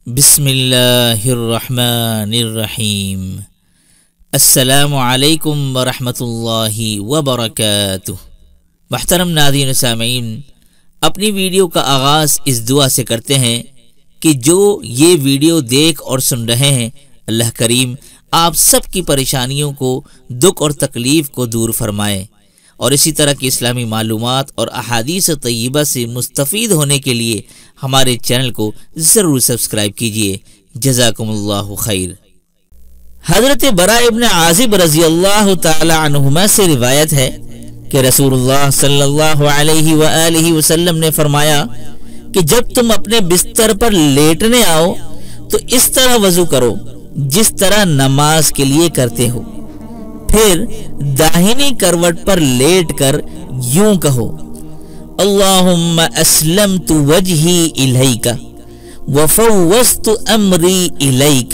بسم اللہ الرحمن الرحیم۔ السلام علیکم ورحمۃ اللہ وبرکاتہ۔ محترم ناظرین و سامعین، اپنی ویڈیو کا آغاز اس دعا سے کرتے ہیں کہ جو یہ ویڈیو دیکھ اور سن رہے ہیں، اللہ کریم آپ سب کی پریشانیوں کو، دکھ اور تکلیف کو دور فرمائے، اور اسی طرح کی اسلامی معلومات اور احادیث طیبہ سے مستفید ہونے کے لیے ہمارے چینل کو ضرور سبسکرائب کیجیے۔ جزاکم اللہ خیر۔ حضرت براء ابن عازب رضی اللہ تعالی عنہما سے روایت ہے کہ رسول اللہ صلی اللہ علیہ وآلہ وسلم نے فرمایا کہ جب تم اپنے بستر پر لیٹنے آؤ تو اس طرح وضو کرو جس طرح نماز کے لیے کرتے ہو، پھر داہنی کروٹ پر لیٹ کر یوں کہو: اللہم اسلمت وجہی الیک وفوضت امری الیک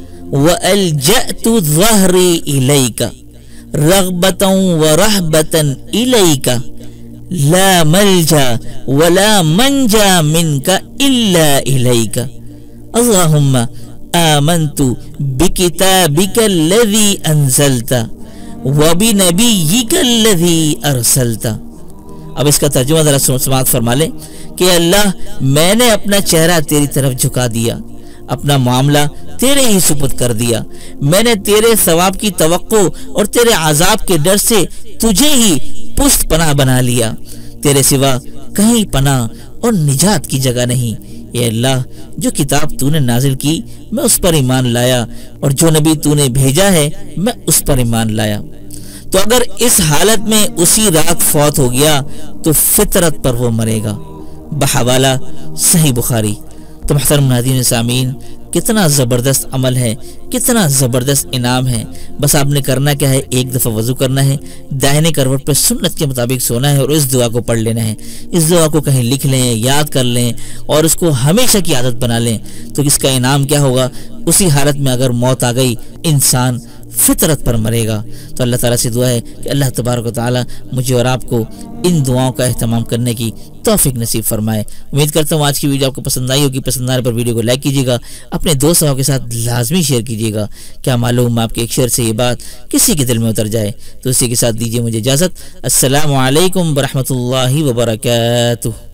والجأت ظہری الیک رغبتا ورہبتا الیک لا ملجا ولا منجا منک الا الیک اللہم آمنت بکتابک الذی انزلت وَبِنَبِيِّكَ الَّذِي أَرْسَلْتَ۔ اب اس کا ترجمہ ذرا سماعت فرما لیں کہ اللہ، میں نے اپنا چہرہ تیری طرف جھکا دیا، اپنا معاملہ تیرے ہی سپرد کر دیا، میں نے تیرے ثواب کی توقع اور تیرے عذاب کے ڈر سے تجھے ہی پشت پناہ بنا لیا، تیرے سوا کہیں پناہ اور نجات کی جگہ نہیں۔ اے اللہ، جو کتاب تو نے نازل کی میں اس پر ایمان لایا، اور جو نبی تو نے بھیجا ہے میں اس پر ایمان لایا۔ تو اگر اس حالت میں اسی رات فوت ہو گیا تو فطرت پر وہ مرے گا۔ بحوالہ صحیح بخاری۔ تو محترم ناظرین سامعین، کتنا زبردست عمل ہے، کتنا زبردست انعام ہے۔ بس آپ نے کرنا کیا ہے، ایک دفعہ وضو کرنا ہے، داہنے کروٹ پہ سنت کے مطابق سونا ہے اور اس دعا کو پڑھ لینا ہے۔ اس دعا کو کہیں لکھ لیں، یاد کر لیں اور اس کو ہمیشہ کی عادت بنا لیں، تو اس کا انعام کیا ہوگا؟ اسی حالت میں اگر موت آ گئی، انسان فطرت پر مرے گا۔ تو اللہ تعالیٰ سے دعا ہے کہ اللہ تبارک و تعالیٰ مجھے اور آپ کو ان دعاؤں کا اہتمام کرنے کی توفیق نصیب فرمائے۔ امید کرتا ہوں آج کی ویڈیو آپ کو پسند آئی ہوگی۔ پسند آنے پر ویڈیو کو لائک کیجیے گا، اپنے دوستوں کے ساتھ لازمی شیئر کیجیے گا۔ کیا معلوم آپ کے ایک شیئر سے یہ بات کسی کے دل میں اتر جائے۔ تو اسی کے ساتھ دیجیے مجھے اجازت۔ السلام علیکم ورحمۃ اللہ وبرکاتہ۔